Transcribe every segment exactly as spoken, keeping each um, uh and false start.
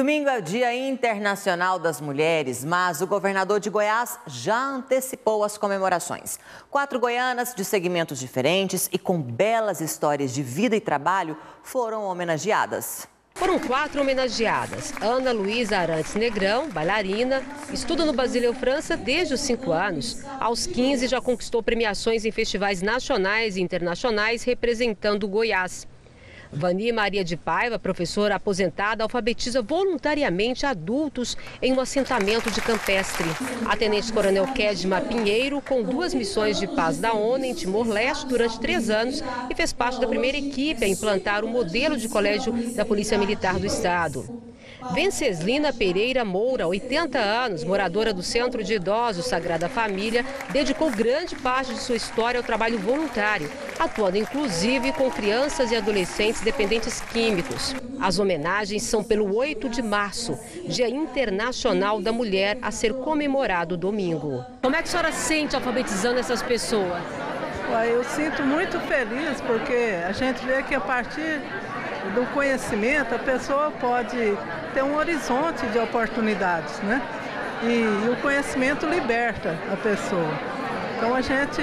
Domingo é o Dia Internacional das Mulheres, mas o governador de Goiás já antecipou as comemorações. Quatro goianas de segmentos diferentes e com belas histórias de vida e trabalho foram homenageadas. Foram quatro homenageadas. Ana Luísa Arantes Negrão, bailarina, estuda no Basileu, França desde os cinco anos. Aos quinze já conquistou premiações em festivais nacionais e internacionais representando Goiás. Vani Maria de Paiva, professora aposentada, alfabetiza voluntariamente adultos em um assentamento de campestre. A tenente-coronel Kedma Pinheiro, com duas missões de paz da ONU em Timor-Leste durante três anos e fez parte da primeira equipe a implantar o modelo de colégio da Polícia Militar do Estado. Venceslina Pereira Moura, oitenta anos, moradora do Centro de Idosos Sagrada Família, dedicou grande parte de sua história ao trabalho voluntário, atuando inclusive com crianças e adolescentes dependentes químicos. As homenagens são pelo oito de março, Dia Internacional da Mulher, a ser comemorado domingo. Como é que a senhora sente alfabetizando essas pessoas? Eu sinto muito feliz porque a gente vê que a partir do conhecimento a pessoa pode ter um horizonte de oportunidades, né? E, e o conhecimento liberta a pessoa. Então a gente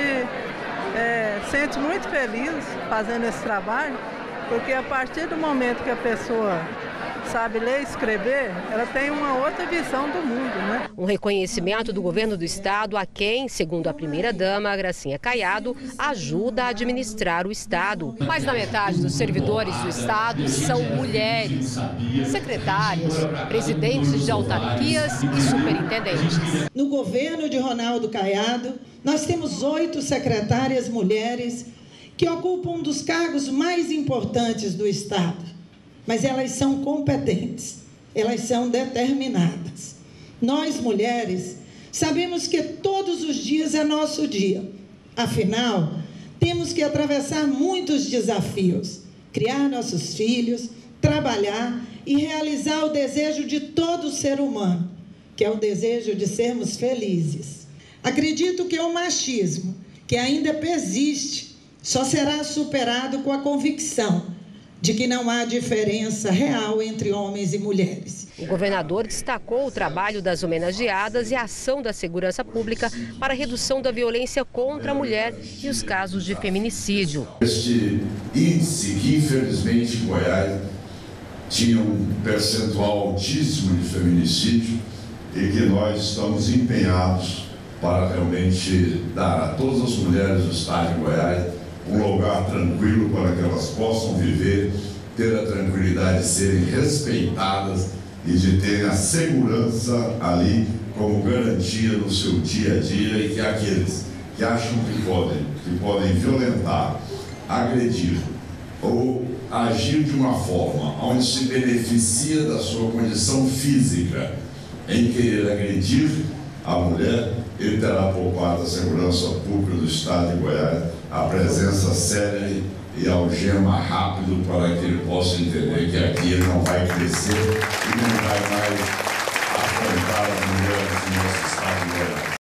é, sente muito feliz fazendo esse trabalho, porque a partir do momento que a pessoa sabe ler e escrever, ela tem uma outra visão do mundo, né? Um reconhecimento do governo do estado a quem, segundo a primeira-dama, Gracinha Caiado, ajuda a administrar o estado. Mais da metade dos servidores do estado são mulheres, secretárias, presidentes de autarquias e superintendentes. No governo de Ronaldo Caiado, nós temos oito secretárias mulheres que ocupam um dos cargos mais importantes do estado. Mas elas são competentes, elas são determinadas. Nós, mulheres, sabemos que todos os dias é nosso dia. Afinal, temos que atravessar muitos desafios, criar nossos filhos, trabalhar e realizar o desejo de todo ser humano, que é o desejo de sermos felizes. Acredito que o machismo, que ainda persiste, só será superado com a convicção de que não há diferença real entre homens e mulheres. O governador destacou o trabalho das homenageadas e a ação da segurança pública para a redução da violência contra a mulher e os casos de feminicídio. Este índice que, infelizmente, em Goiás tinha um percentual altíssimo de feminicídio e que nós estamos empenhados para realmente dar a todas as mulheres do estado de Goiás um lugar tranquilo para que elas possam viver, ter a tranquilidade de serem respeitadas e de terem a segurança ali como garantia no seu dia a dia, e que aqueles que acham que podem, que podem violentar, agredir ou agir de uma forma onde se beneficia da sua condição física em querer agredir a mulher, ele terá poupado a segurança pública do estado de Goiás a presença séria e algema rápido para que ele possa entender que aqui ele não vai crescer e não vai mais afrontar as mulheres do nosso estado de Goiás.